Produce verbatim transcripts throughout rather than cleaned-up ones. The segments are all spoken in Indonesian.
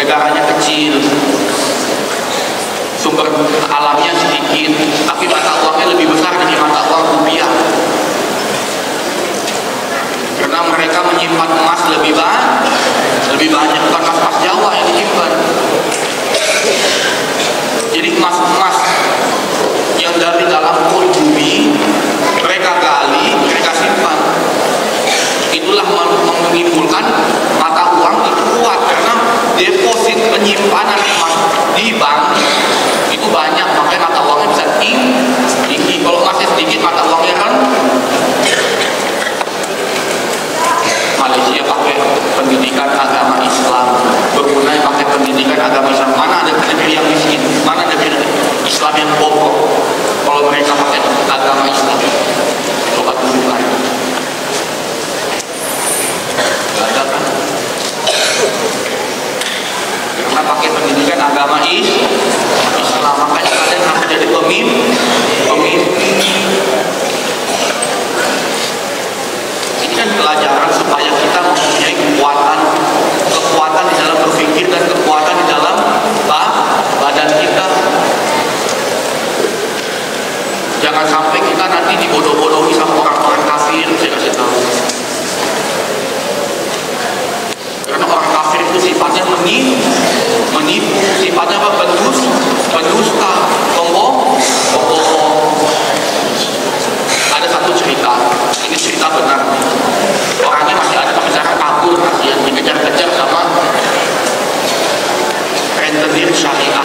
negaranya kecil, sumber alamnya sedikit, tapi mata uangnya lebih besar dari mata uang rupiah. Karena mereka menyimpan emas lebih banyak, lebih banyak bukan emas-emas Jawa yang disimpan. Jadi emas-emas yang dari dalam perut bumi mereka gali, mereka simpan. Itulah menimbulkan mata uang itu kuat karena deposit penyimpanan emas di bank itu banyak, makanya mata uangnya bisa tinggi. Kalau emasnya sedikit, mata uangnya kan. Malaysia pakai pendidikan agama Islam, Brunei pakai pendidikan agama Islam. Mana ada negeri yang miskin? Mana ada negeri Islam yang bobrok? Kalau mereka pakai agama Islam, coba tunjukkan. Gak ada kan? Karena pakai pendidikan agama Islam, makanya kalian harus jadi pemimpin. Pemimpin. Ini kan pelajaran supaya kita mempunyai kekuatan, kekuatan di dalam berpikir dan kekuatan di dalam badan kita. Jangan sampai kita nanti dibodoh-bodohi sama orang-orang kafir. Saya kasih tahu. Karena orang kafir itu sifatnya menipu, menipu, sifatnya apa? Pendus, pendusta, pembohong, pembohong. Ada satu cerita, ini cerita benar. Orangnya masih ada sampai sekarang kabur, kasihan dikejar-kejar sama rentenir syariah,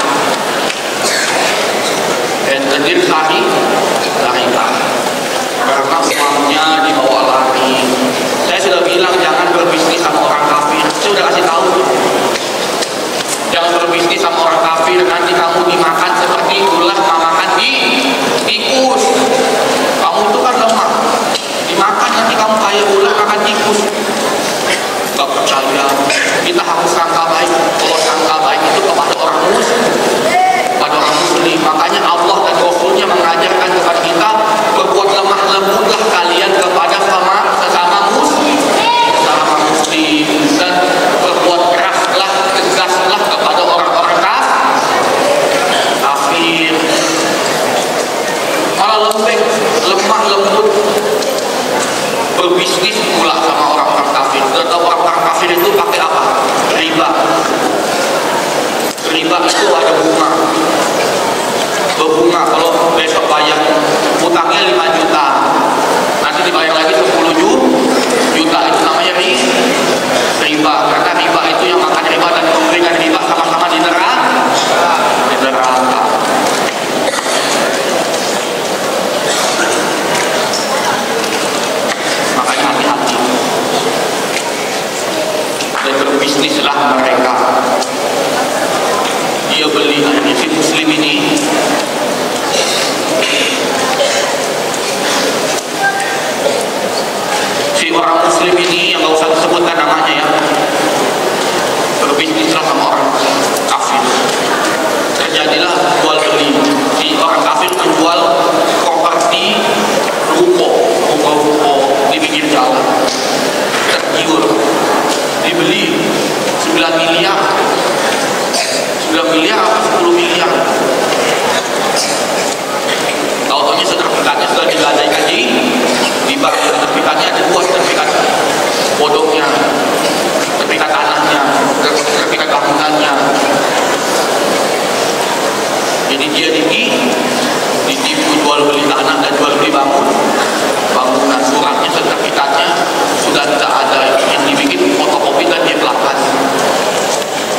rentenir syariah. Karena uangnya dibawa lari. Saya sudah bilang jangan berbisnis sama orang kafir. Saya sudah kasih tahu. Jangan berbisnis sama orang kafir, nanti kamu dimakan seperti ulah makan di tikus. Kamu itu kan lemah, dimakan nanti kamu kayak ulah makan tikus. Gak percaya. Kita harus sangka baik. Kalau sangka baik itu kepada orang muslim, pada orang muslim. Makanya Allah dan Rasulnya mengajarkan kepada kita, berbuat lemah lembutlah kalian kepada sama sesama muslim, sesama muslim, dan berbuat keraslah, tegaslah kepada orang-orang kafir. Malah lembek, lemah lembut, berbisnis pula sama orang-orang kafir. Sudah tahu orang-orang kafir itu pakai apa? Riba. Riba itu ada bunga. Berbunga. Kalau besok bayar utangnya lima juta, nanti dibayar lagi sepuluh juta. Itu namanya riba. Karena riba itu yang makan riba dan memberikan riba sama-sama di neraka. Di neraka. Makanya hati-hati. Dan berbisnislah mereka. Dia beli akhirnya si muslim ini si orang muslim ini yang gak usah disebutkan namanya ya, berbisnislah sama orang kafir. Terjadilah jual beli. Si orang kafir menjual properti ruko, ruko-ruko di pinggir jalan. Tergiur, dibeli sembilan miliar. sembilan miliar atau sepuluh miliar. Tahu-tahunya sertifikatnya sudah digadaikan di di bank. Sertifikatnya ada dua sertifikat, bodongnya, sertifikat tanahnya, sertifikat bangunannya. Jadi dia ditipu jual beli tanah dan jual beli bangun bangunan. Suratnya, sertifikatnya sudah tidak ada, yang dibikin fotokopi dan dia pelakas.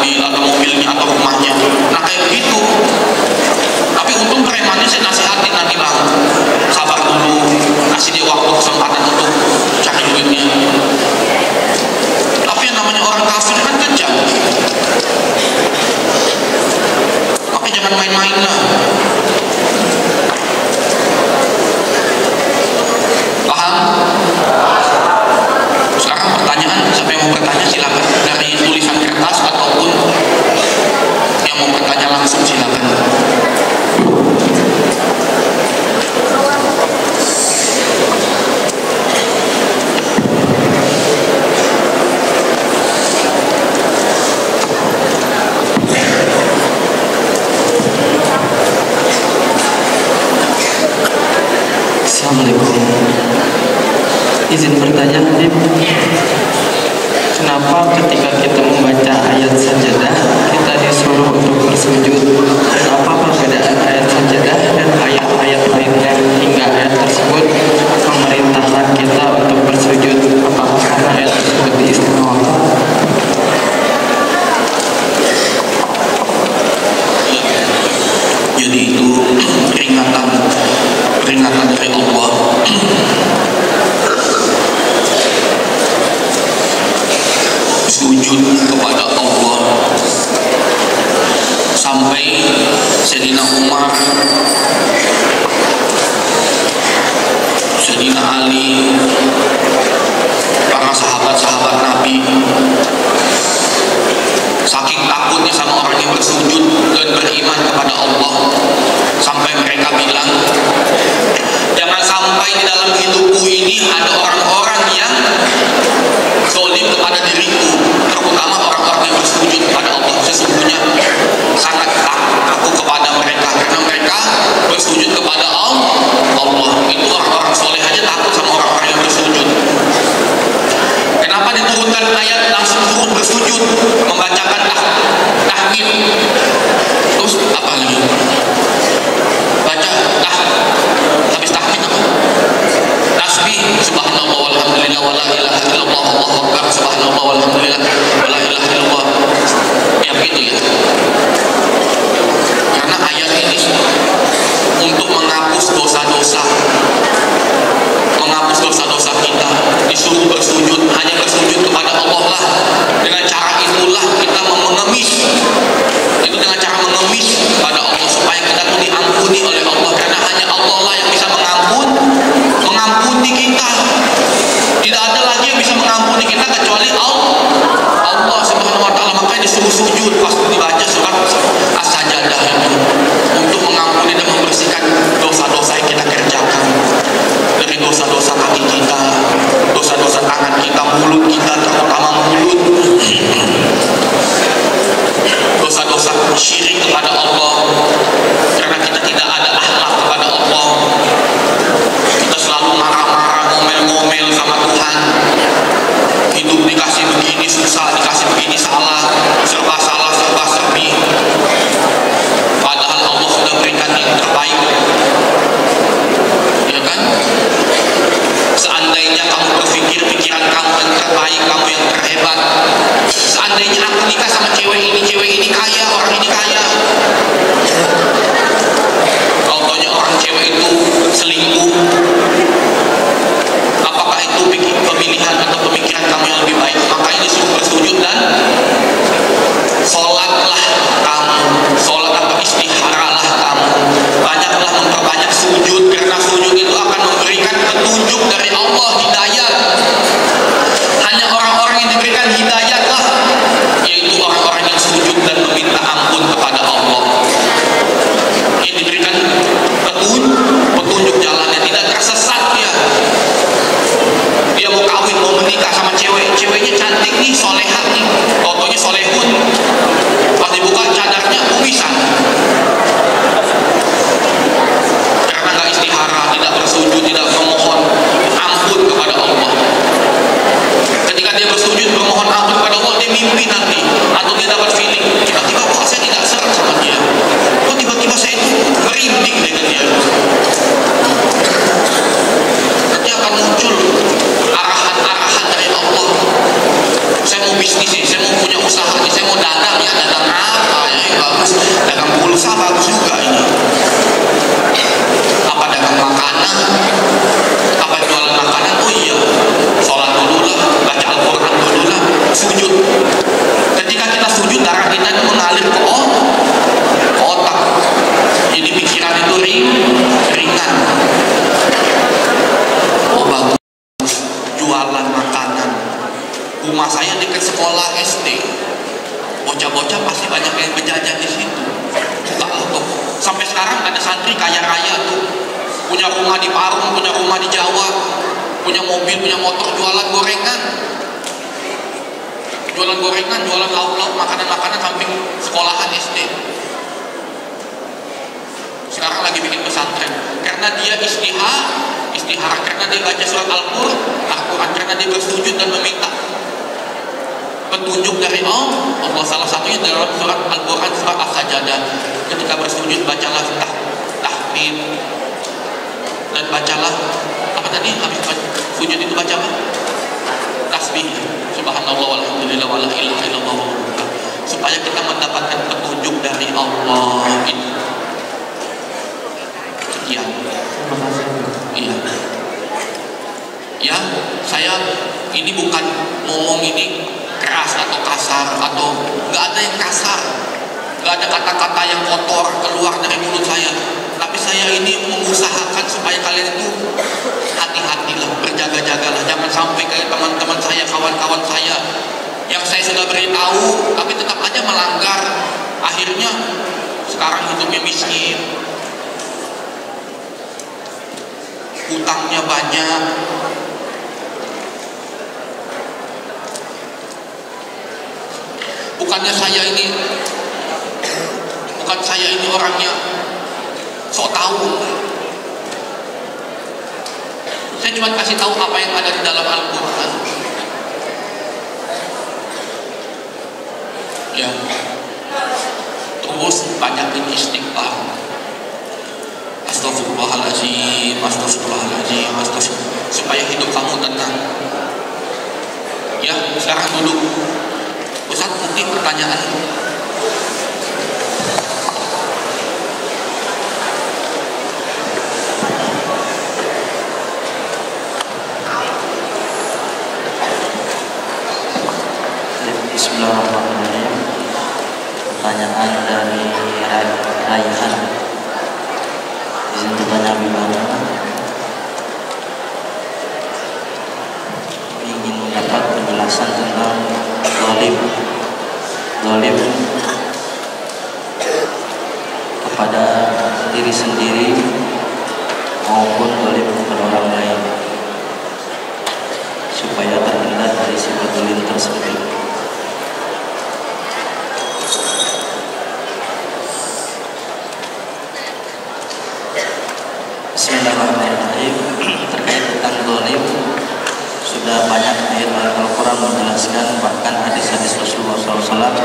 mobil atau mobilnya atau rumahnya. Nah kayak begitu. Tapi untung premannya saya nasihatin nanti bang, sabar dulu, kasih dia waktu kesempatan untuk cari duitnya. Tapi yang namanya orang kafir kan kejam. Makanya jangan main-main lah. Paham? Sekarang pertanyaan, siapa yang mau bertanya silakan, dari tulisan kertas ataupun yang mau bertanya langsung silakan. Assalamualaikum. Izin bertanya, Habib, kenapa ketika kita membaca ayat sajadah kita disuruh untuk bersujud, dan apa perbedaan ayat sajadah dan ayat-ayat lainnya hingga ayat tersebut memerintahkan kita untuk bersujud? Apakah karena ayat tersebut diistimewakan? Jadi itu peringatan peringatan dari Allah. Sujud kepada Allah sampai Sayyidina Umar, Sayyidina Ali, para sahabat-sahabat Nabi saking takutnya sama orang yang bersujud dan beriman kepada Allah, sampai mereka bilang, jangan sampai di dalam hidupku ini ada orang-orang yang zalim kepada diriku, terutama orang-orang yang bersujud kepada Allah. Sesungguhnya sangat takut aku kepada mereka, karena mereka bersujud kepada Allah. Itu orang-orang soleh aja takut sama orang-orang yang bersujud. Kenapa diturunkan ayat langsung turun bersujud, membacakan tah tahmid, terus apa lagi? Baca tah habis tahmid apa? Tasbih, subhanallah walhamdulillah wala ilaha illallah Allahu akbar, subhanallah walhamdulillah wala ilaha illallah. Ya begitu ya. Karena ayat ini untuk menghapus dosa-dosa, menghapus dosa-dosa kita, disuruh bersujud, hanya bersujud kepada Allah lah. Dengan cara itulah kita mengemis, itu dengan cara mengemis pada Allah supaya kita tuh diampuni oleh Allah, karena hanya Allah lah yang bisa mengampun, mengampuni kita. Tidak ada lagi yang bisa mengampuni kita kecuali Allah, Allah Subhanahu Wa Taala. Makanya disuruh sujud pas dibaca surat As-Sajadah itu untuk mengampuni dan membersihkan dosa-dosa yang kita kerjakan, dari dosa-dosa kaki kita, dosa-dosa tangan kita, mulut kita, terutama mulut, dosa-dosa syirik kepada Allah, karena kita tidak ada akhlak kepada Allah. Kita selalu marah-marah, ngomel-ngomel sama Tuhan. Hidup dikasih begini susah, dikasih begini salah, serba salah, serba serbi. Padahal Allah sudah berikan yang terbaik, ya kan? Seandainya kamu berpikir pikiran kamu yang terbaik, kamu yang terhebat, seandainya aku nikah sama cewek ini, cewek ini kaya, orang ini kaya, kalau tanya orang cewek itu selingkuh, apakah itu pemilihan atau pemikiran kamu yang lebih baik? Maka ini suruh bersujud dan sholatlah kamu, sholat atau istiharalah kamu, banyaklah memperbanyak sujud, karena sujud itu akan memberikan petunjuk dari Allah, hidayat. Hanya orang-orang yang diberikan hidayat lah, yaitu orang-orang yang sujud dan meminta punya usaha nih, saya mau dagang ya, dagang apa ya, ya bagus, dagang pulsa bagus juga ini. Apa dagang makanan? Apa jualan makanan? Oh iya, sholat dulu lah, baca Al-Quran dulu lah, sujud. Ketika kita sujud, darah kita itu mengalir ke otak, ke otak. Jadi pikiran itu ring, ringan. Oh bagus, jualan makanan. Rumah saya dekat sekolah S D. Bocah-bocah pasti banyak yang berjajan di situ. Buka tuh. Sampai sekarang ada santri kaya raya tuh, punya rumah di Parung, punya rumah di Jawa, punya mobil, punya motor, jualan gorengan, jualan gorengan, jualan lauk-lauk, makanan-makanan samping sekolahan S D. Sekarang lagi bikin pesantren karena dia istihar, istihara karena dia baca surat Al-Qur'an, Al-Qur'an karena dia bersujud dan meminta petunjuk dari Allah. Allah salah satunya dalam surat Al-Qur'an, surat As-Sajdah, ketika bersujud bacalah tah, tahmid dan bacalah apa tadi habis sujud itu baca apa? Tasbih, subhanallah walhamdulillah wala ilaha illallah, supaya kita mendapatkan petunjuk dari Allah. Ini sekian. Iya. Ya, saya ini bukan ngomong ini keras atau kasar, atau nggak ada yang kasar, nggak ada kata-kata yang kotor keluar dari mulut saya. Tapi saya ini mengusahakan supaya kalian itu hati-hatilah, berjaga-jagalah, jangan sampai kayak teman-teman saya, kawan-kawan saya yang saya sudah beritahu tapi tetap aja melanggar. Akhirnya sekarang hidupnya miskin, hutangnya banyak. Bukannya saya ini, bukan saya ini orangnya sok tahu. Saya cuma kasih tahu apa yang ada di dalam Al-Quran. Ya, terus banyakin istighfar. Astagfirullahaladzim, astagfirullahaladzim, astagfirullah, supaya hidup kamu tenang. Ya, sekarang duduk. Ustaz, mungkin pertanyaan. Bismillahirrahmanirrahim. Pertanyaan dari Raihan. Izin bertanya gimana? Ingin mendapat penjelasan tentang zalim, zalim kepada diri sendiri maupun zalim kepada orang lain, supaya terhindar dari sifat zalim tersebut. Bismillahirrahmanirrahim. Terkait tentang zalim, sudah banyak ayat Al-Quran menjelaskan, bahkan hadis-hadis Rasulullah shallallahu alaihi wasallam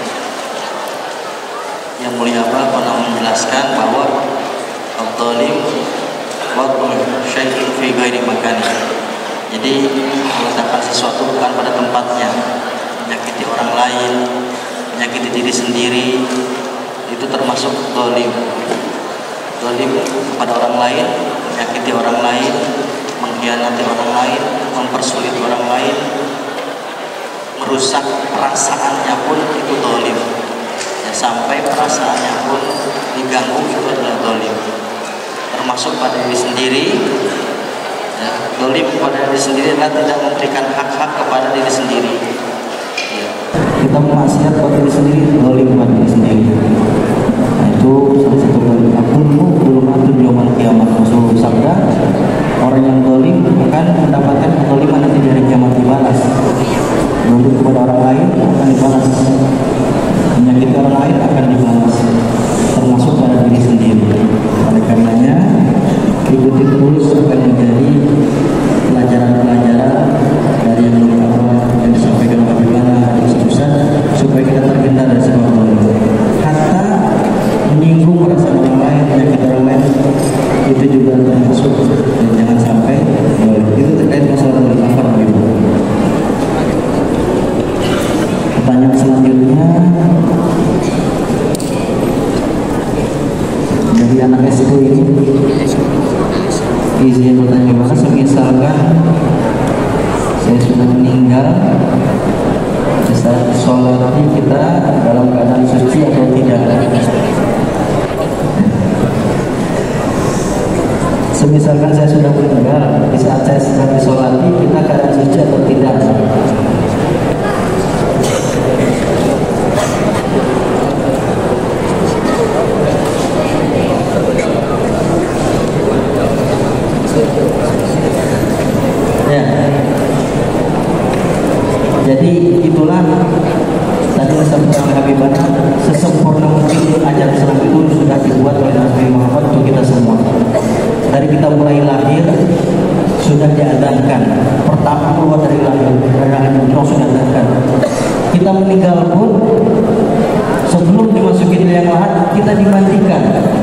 yang mulia Allah pernah menjelaskan bahwa al-zalim wad'u syai'in fi ghairi makanihi. Jadi meletakkan sesuatu bukan pada tempatnya, menyakiti orang lain, menyakiti diri sendiri, itu termasuk zalim. Zalim kepada orang lain, menyakiti orang lain, mengkhianati orang lain, mempersulit orang lain, merusak perasaannya pun itu zalim. Ya, sampai perasaannya pun diganggu, itu adalah zalim. Termasuk pada diri sendiri. Ya, zalim kepada diri sendiri adalah tidak memberikan hak-hak kepada diri sendiri. Ya. Kita memaksiat kepada diri sendiri, zalim kepada diri sendiri. Nah, itu salah satu zalim. Akunmu belum ada yaumul kiamat. Rasul sabda, orang yang zalim akan mendapatkan kezaliman nanti di hari kiamat dibalas. Zalim kepada orang lain akan dibalas, menyakiti orang lain akan dibalas, termasuk pada diri sendiri. Oleh karenanya ikuti terus akan menjadi pelajaran-pelajaran dari yang yang disampaikan oleh Bagaimana Ustaz, supaya kita terhindar dari semua zalim. Hatta menyinggung perasaan orang lain, menyakiti orang lain, itu juga termasuk, dan jangan sampai zalim. Itu terkait masalah zalim. Pertanyaan selanjutnya dari anak S D ini izin bertanya, maka misalkan saya sudah meninggal, saat sholat kita dalam keadaan suci atau tidak? Semisalkan saya sudah meninggal, di saat saya sedang disolati, kita keadaan suci atau tidak? Ya. Jadi itulah tadi disampaikan Habibana, sesempurna mungkin ajaran Islam itu sudah dibuat oleh Nabi Muhammad untuk kita semua. Dari kita mulai lahir sudah diadarkan. Pertama keluar dari lahir, dari rahim ibu sudah diadarkan. Kita meninggal pun sebelum dimasukin liang lahat kita dimandikan.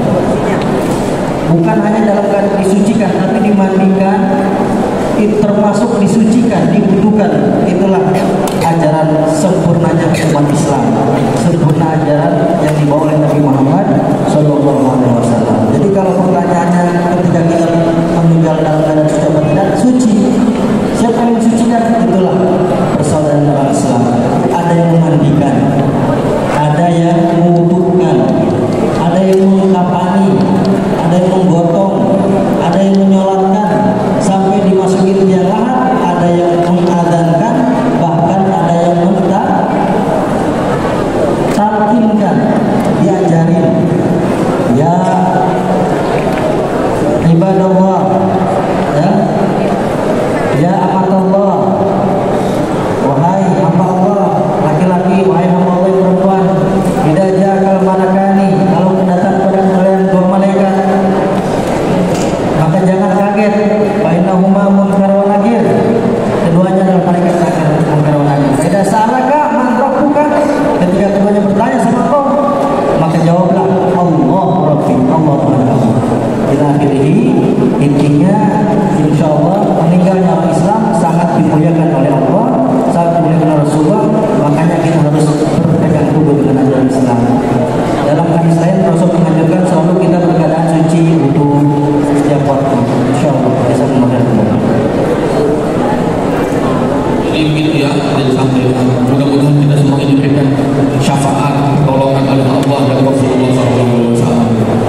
Bukan hanya dalam keadaan disucikan, tapi dimandikan, itu termasuk disucikan, dibutuhkan. Itulah ajaran sempurnanya umat Islam, sempurna ajaran yang dibawa oleh Nabi Muhammad Shallallahu Alaihi Wasallam. Jadi kalau pertanyaannya ketika kita meninggal dalam keadaan suci atau tidak, suci. Siapa yang mensucikan? Itulah persaudaraan dalam Islam. Ada yang memandikan, ada yang mengutuhkan, ada yang mengkapani, ada yang menggotong, ada yang menyolatkan sampai dimasukin liang lahat, ada yang mengadzankan, bahkan ada yang mentalkinkan, diajarin. Ya ibadallah, ya ya amatullah, wahai hamba Allah laki-laki, wahai hamba Allah perempuan, tidak jakal manakani, kalau kedatang pada kalian dua malaikat, maka jangan kaget. Bainahuma munkar wa nakir, keduanya adalah malaikat munkar wa nakir. Tidak salahkah man rabbuka, ketika keduanya bertanya sama kau, maka jawablah Allah Rabbi, Allah Tuhan kamu. Ila akhirih, intinya insyaallah meninggalnya orang Islam sangat dimuliakan oleh Allah, sangat dimuliakan oleh Rasulullah. Makanya kita harus berpegang teguh dengan ajaran Islam. Dalam hadis lain Rasul mengajarkan selalu kita berkeadaan suci untuk setiap waktu. Insyaallah bisa memakai teguh. Jadi begitu ya, dan sampai mudah-mudahan kita semua diberikan syafaat, pertolongan oleh Allah dan Rasulullah shallallahu alaihi wasallam.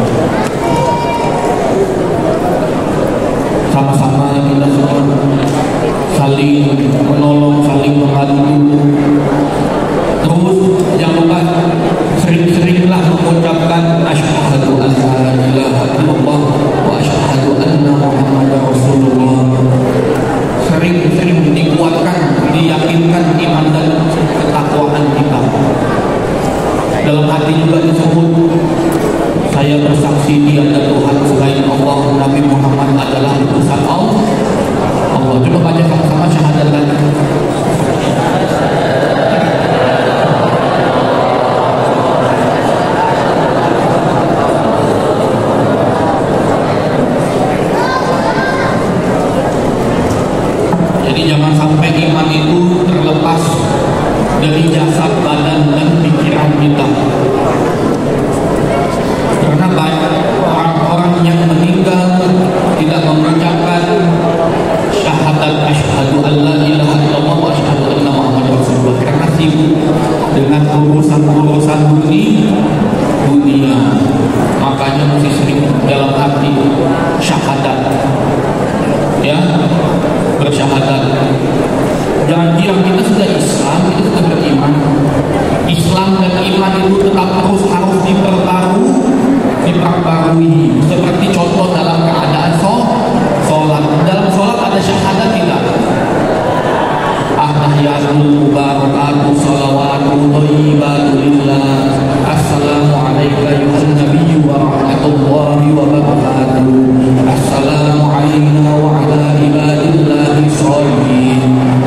Sama-sama kita semua saling menolong, saling membantu. Terus jangan lupa sering-seringlah mengucapkan asyhadu an la ilaha illallah wa asyhadu anna muhammadar rasulullah. Sering-sering dikuatkan, diyakinkan iman dan ketakwaan kita. Dalam hati juga disebut, saya bersaksi tiada Tuhan selain Allah, Nabi Muhammad adalah utusan Allah. Allah. Coba baca sama-sama syahadat lagi. Jadi jangan sampai iman itu terlepas dari jasad, badan, dan pikiran kita. Karena banyak orang-orang yang meninggal tidak mengucapkan syahadat asyhadu an la ilaha illallah wa asyhadu anna muhammadar rasulullah, karena sibuk dengan urusan-urusan dunia dunia makanya mesti sering dalam hati syahadat, ya, bersyahadat. Janji yang kita sudah Islam, kita sudah beriman. Islam dan iman itu tetap terus harus diperbarui, diperbarui. Seperti contoh dalam keadaan sholat. Dalam sholat ada syahadat kita. At-tahiyatul mubarakatuh shalawatu thayyibatu lillah. Assalamualaikum ayuhan nabiyyu wa rahmatullahi wa barakatuh. Assalamu alayna wa ala ibadillahi sholihin.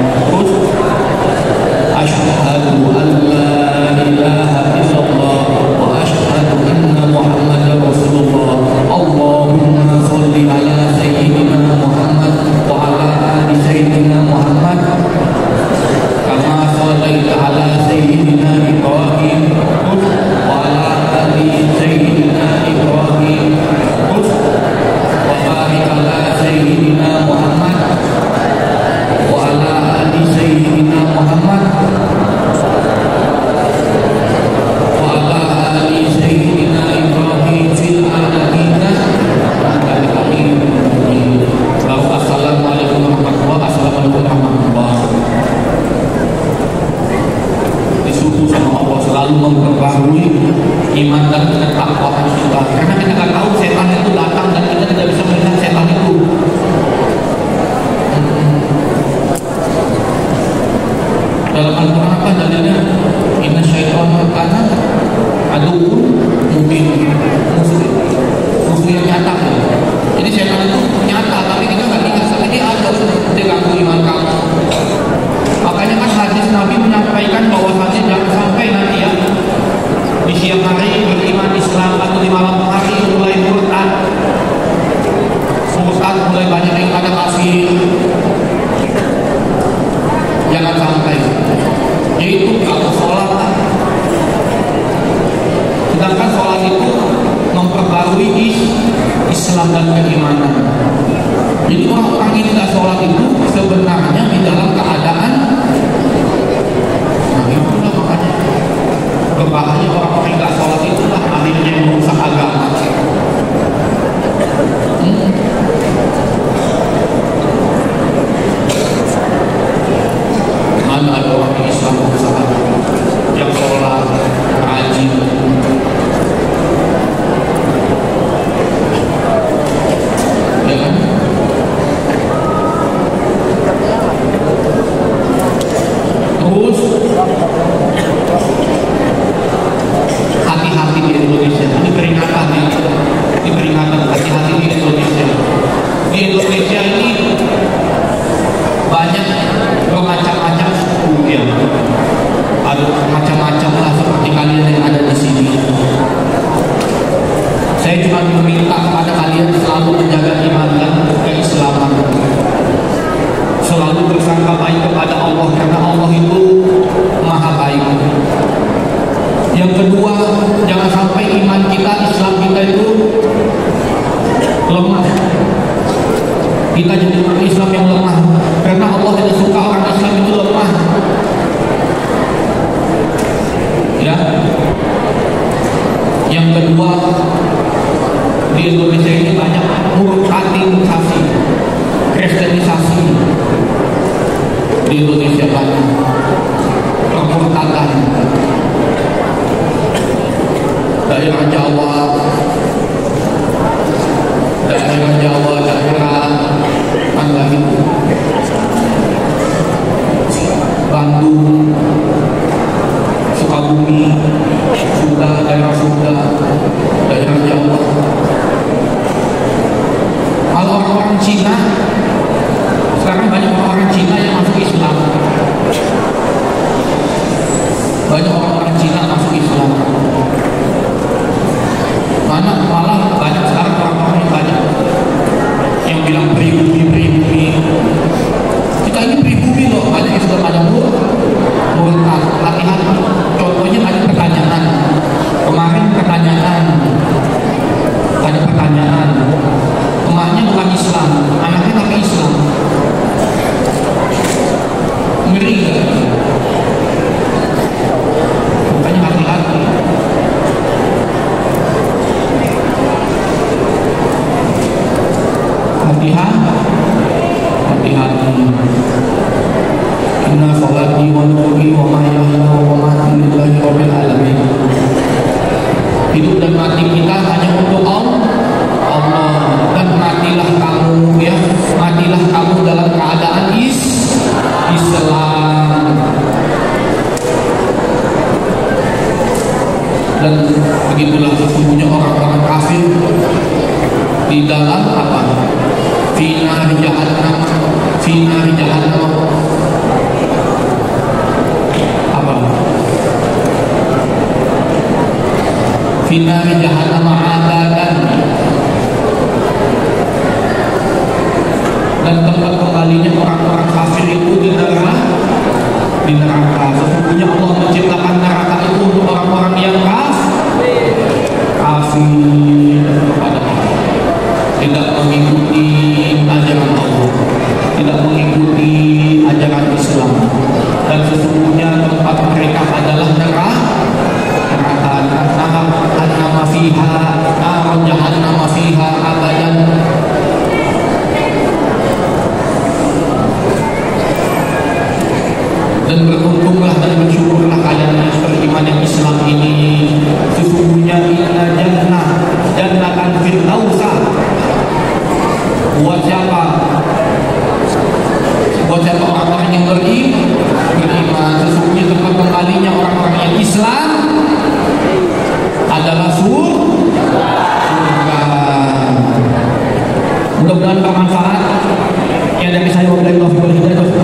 Asyhadu an la ilaha illallah wa asyhadu anna muhammadar rasulullah. Allahumma sholli ala sayyidina Muhammad wa ala ali sayyidina Muhammad kama shallaita ala sayyidina Ibrahim selalu memperbarui iman dan ketakwaan kita, karena kita nggak tahu setan itu datang dan kita tidak bisa melihat setan itu. Dalam Al-Quran apa dalilnya? Inna syaitan kana aduun mubin, musuh musuh yang nyata. Jadi setan itu nyata, tapi kita nggak lihat. Tapi dia ada, dia ganggu iman kamu. Makanya kan hadis Nabi menyampaikan bahwasanya jangan sampai nanti ya di siang hari beriman Islam atau di malam hari mulai murtad, murtad mulai banyak yang ada kasih. Jangan sampai. Yaitu kalau sholat, sedangkan sholat itu memperbarui Islam dan keimanan. Jadi orang-orang yang tidak sholat itu sebenarnya di dalam keadaan, nah itulah makanya berbahaya orang-orang yang tidak sholat itulah akhirnya yang merusak agama. Hmm. Mana ada orang Islam yang sholat rajin, ya kan? Terus hati-hati di Indonesia. Ini peringatan ya, ini peringatan hati-hati di Indonesia. Di Indonesia ini banyak bermacam-macam suku ya. Ada macam-macam lah seperti kalian yang ada di sini. Saya cuma meminta kepada kalian selalu menjaga iman dan keislaman. Selalu bersangka baik kepada Allah, karena Allah itu maha baik. Yang kedua, jangan sampai iman kita, Islam kita itu lemah. Kita jadi orang Islam yang lemah, karena Allah tidak suka orang Islam itu lemah. Ya. Yang kedua, di Indonesia ini banyak murtadisasi, kristenisasi. Di Indonesia banyak permurtadan. Daerah Jawa, daerah Jawa, daerah mana lagi? Bandung, Sukabumi, Sunda, daerah Sunda, daerah Jawa. Kalau orang-orang Cina, sekarang banyak orang-orang Cina yang masuk Islam. Banyak orang-orang Cina masuk Islam. Mana malah banyak sekarang orang-orang yang banyak yang bilang pribumi, pribumi. Kita ini pribumi loh, banyak yang sudah pada mur, murtad. Latihan, contohnya ada pertanyaan. Kemarin pertanyaan, ada pertanyaan. Emaknya bukan Islam, anaknya tapi Islam. Ngeri gak? Makanya hati-hati. Hati-hati. Hati-hati. Inna sholati wa nusuki wa mahyaya wa mamati lillahi rabbil alamin. Hidup dan mati kita hanya untuk Allah. Dan matilah kamu ya, matilah kamu dalam keadaan is Islam. Dan begitulah sesungguhnya orang-orang kafir di dalam apa? Finar jahannam, finar jahannam. Apa? Finar jahannam adadan. Dan tempat kembalinya orang-orang kafir itu di neraka, di neraka. Sesungguhnya Allah menciptakan neraka itu untuk orang-orang yang kafir, kafir kepada Allah, tidak mengikuti ajaran Allah, tidak mengikuti ajaran Islam. Dan sesungguhnya tempat mereka adalah neraka, neraka. Nama fiha, nama jahannam fiha abadan. adalah surga. Mudah-mudahan bermanfaat. Ya dari saya wabillahi taufiq wal hidayah.